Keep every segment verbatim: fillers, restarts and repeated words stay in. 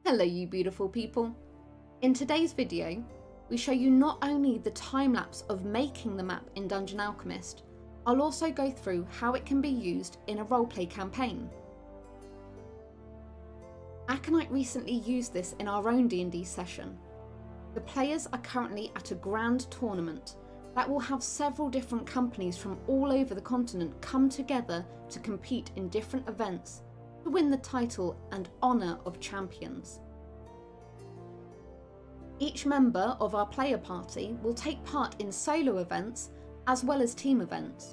Hello you beautiful people. In today's video, we show you not only the time-lapse of making the map in Dungeon Alchemist, I'll also go through how it can be used in a roleplay campaign. Aconite recently used this in our own D and D session. The players are currently at a grand tournament that will have several different companies from all over the continent come together to compete in different events to win the title and honour of champions. Each member of our player party will take part in solo events as well as team events.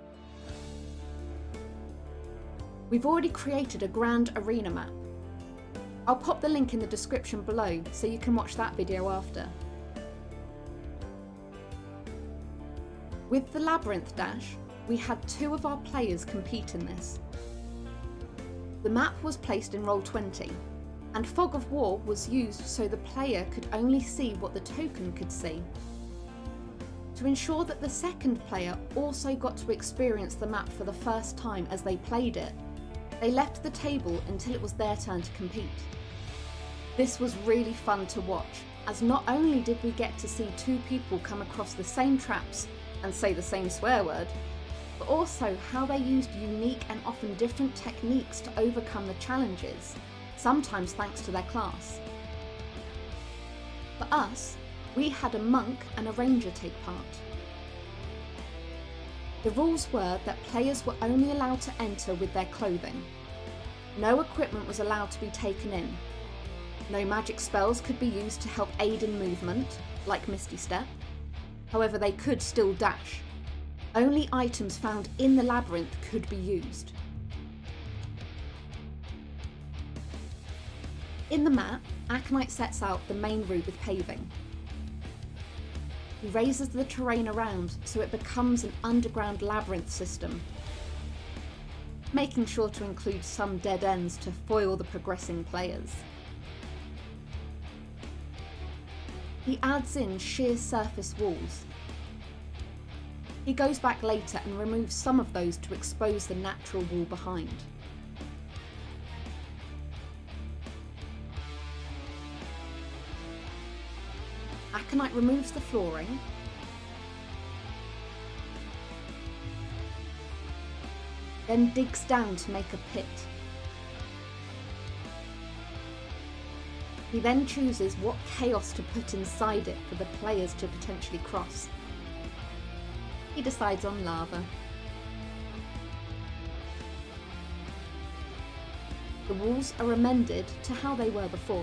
We've already created a grand arena map. I'll pop the link in the description below so you can watch that video after. With the Labyrinth Dash, we had two of our players compete in this. The map was placed in roll twenty, and Fog of War was used so the player could only see what the token could see. To ensure that the second player also got to experience the map for the first time as they played it, they left the table until it was their turn to compete. This was really fun to watch, as not only did we get to see two people come across the same traps and say the same swear word, but also how they used unique and often different techniques to overcome the challenges, sometimes thanks to their class. For us, we had a monk and a ranger take part. The rules were that players were only allowed to enter with their clothing. No equipment was allowed to be taken in. No magic spells could be used to help aid in movement, like Misty Step. However, they could still dash. Only items found in the labyrinth could be used. In the map, Aconite sets out the main route with paving. He raises the terrain around so it becomes an underground labyrinth system, making sure to include some dead ends to foil the progressing players. He adds in sheer surface walls. He goes back later and removes some of those to expose the natural wall behind. Aconite removes the flooring, then digs down to make a pit. He then chooses what chaos to put inside it for the players to potentially cross. He decides on lava. The walls are amended to how they were before.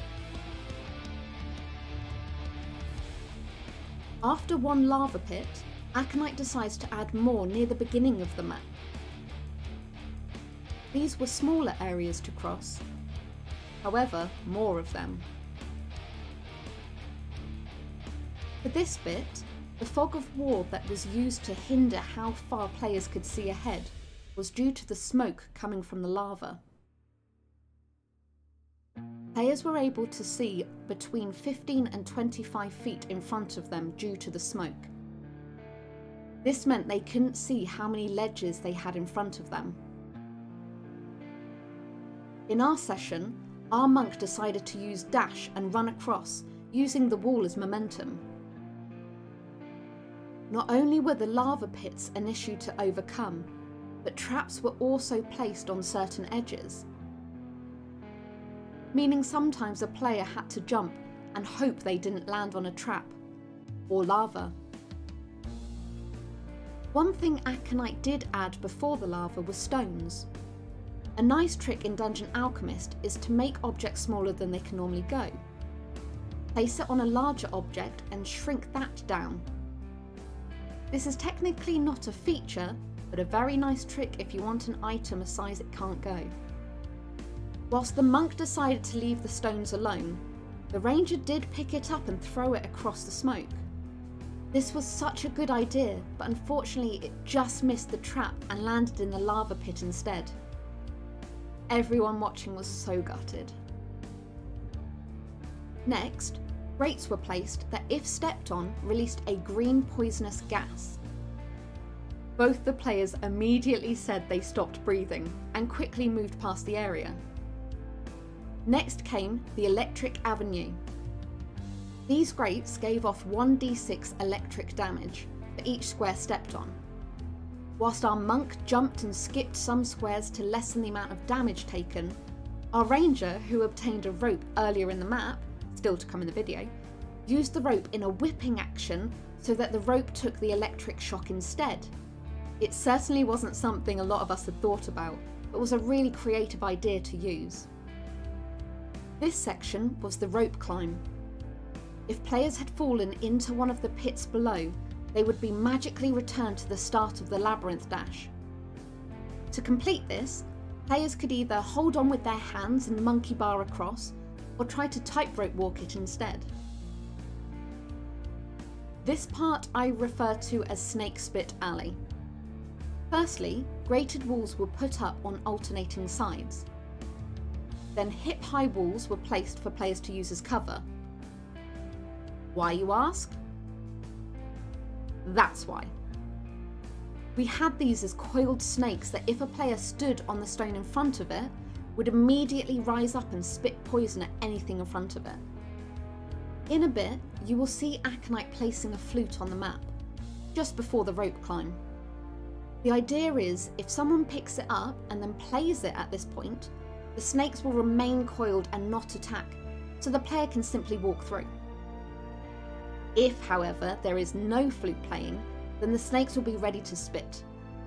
After one lava pit, Aconite decides to add more near the beginning of the map. These were smaller areas to cross, however, more of them. For this bit, the Fog of War that was used to hinder how far players could see ahead was due to the smoke coming from the lava. Players were able to see between fifteen and twenty-five feet in front of them due to the smoke. This meant they couldn't see how many ledges they had in front of them. In our session, our monk decided to use dash and run across, using the wall as momentum. Not only were the lava pits an issue to overcome, but traps were also placed on certain edges, meaning sometimes a player had to jump and hope they didn't land on a trap or lava. One thing Aconite did add before the lava was stones. A nice trick in Dungeon Alchemist is to make objects smaller than they can normally go. Place it on a larger object and shrink that down. This is technically not a feature, but a very nice trick if you want an item a size it can't go. Whilst the monk decided to leave the stones alone, the ranger did pick it up and throw it across the smoke. This was such a good idea, but unfortunately it just missed the trap and landed in the lava pit instead. Everyone watching was so gutted. Next, grates were placed that if stepped on released a green poisonous gas. Both the players immediately said they stopped breathing and quickly moved past the area. Next came the Electric Avenue. These grates gave off one d six electric damage for each square stepped on. Whilst our monk jumped and skipped some squares to lessen the amount of damage taken, our ranger, who obtained a rope earlier in the map, still to come in the video, used the rope in a whipping action so that the rope took the electric shock instead. It certainly wasn't something a lot of us had thought about, but was a really creative idea to use. This section was the rope climb. If players had fallen into one of the pits below, they would be magically returned to the start of the labyrinth dash. To complete this, players could either hold on with their hands and monkey bar across, or try to tightrope walk it instead. This part I refer to as Snake Spit Alley. Firstly, grated walls were put up on alternating sides. Then hip-high walls were placed for players to use as cover. Why, you ask? That's why. We had these as coiled snakes that if a player stood on the stone in front of it, would immediately rise up and spit poison at anything in front of it. In a bit, you will see Aconite placing a flute on the map, just before the rope climb. The idea is, if someone picks it up and then plays it at this point, the snakes will remain coiled and not attack, so the player can simply walk through. If, however, there is no flute playing, then the snakes will be ready to spit.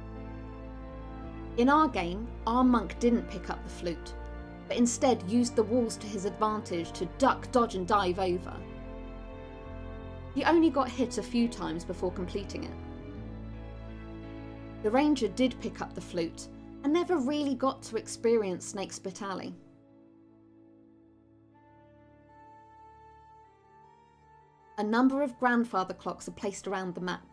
In our game, our monk didn't pick up the flute, but instead used the walls to his advantage to duck, dodge and dive over. He only got hit a few times before completing it. The ranger did pick up the flute, and never really got to experience Snake Spit Alley. A number of grandfather clocks are placed around the map.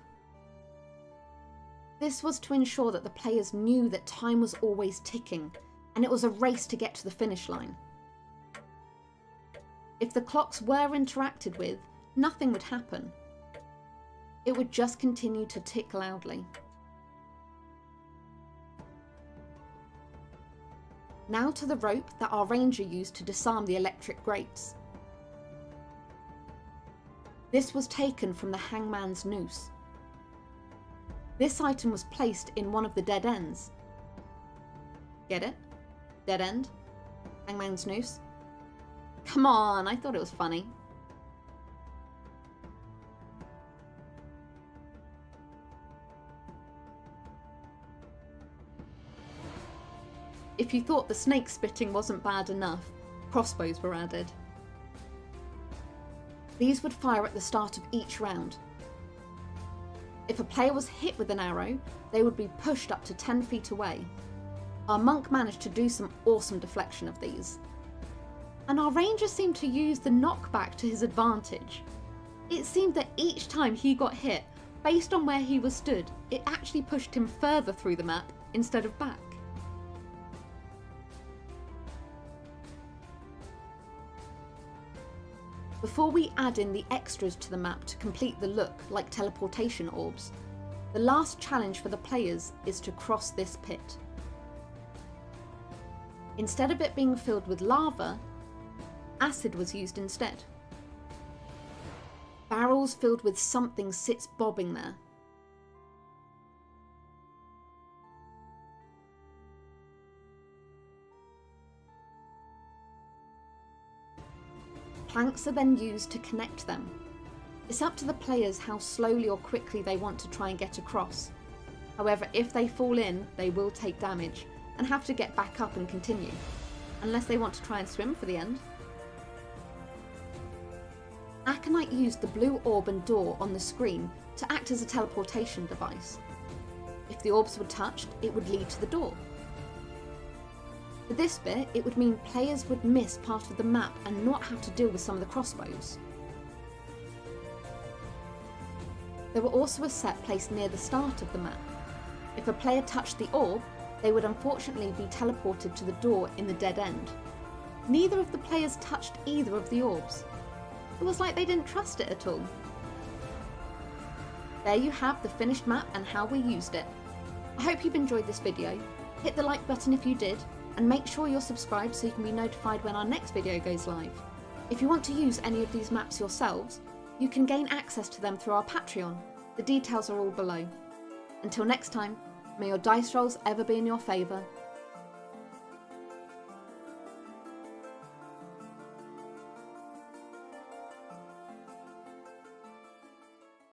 This was to ensure that the players knew that time was always ticking, and it was a race to get to the finish line. If the clocks were interacted with, nothing would happen. It would just continue to tick loudly. Now to the rope that our ranger used to disarm the electric grates. This was taken from the hangman's noose. This item was placed in one of the dead ends. Get it? Dead end? Hangman's noose? Come on, I thought it was funny. If you thought the snake spitting wasn't bad enough, crossbows were added. These would fire at the start of each round. If a player was hit with an arrow, they would be pushed up to ten feet away. Our monk managed to do some awesome deflection of these. And our ranger seemed to use the knockback to his advantage. It seemed that each time he got hit, based on where he was stood, it actually pushed him further through the map instead of back. Before we add in the extras to the map to complete the look, like teleportation orbs, the last challenge for the players is to cross this pit. Instead of it being filled with lava, acid was used instead. Barrels filled with something sits bobbing there. Planks are then used to connect them. It's up to the players how slowly or quickly they want to try and get across. However, if they fall in, they will take damage and have to get back up and continue, unless they want to try and swim for the end. Aconite used the blue orb and door on the screen to act as a teleportation device. If the orbs were touched, it would lead to the door. For this bit, it would mean players would miss part of the map and not have to deal with some of the crossbows. There were also a set placed near the start of the map. If a player touched the orb, they would unfortunately be teleported to the door in the dead end. Neither of the players touched either of the orbs. It was like they didn't trust it at all. There you have the finished map and how we used it. I hope you've enjoyed this video. Hit the like button if you did, and make sure you're subscribed so you can be notified when our next video goes live. If you want to use any of these maps yourselves, you can gain access to them through our Patreon. The details are all below. Until next time, may your dice rolls ever be in your favour,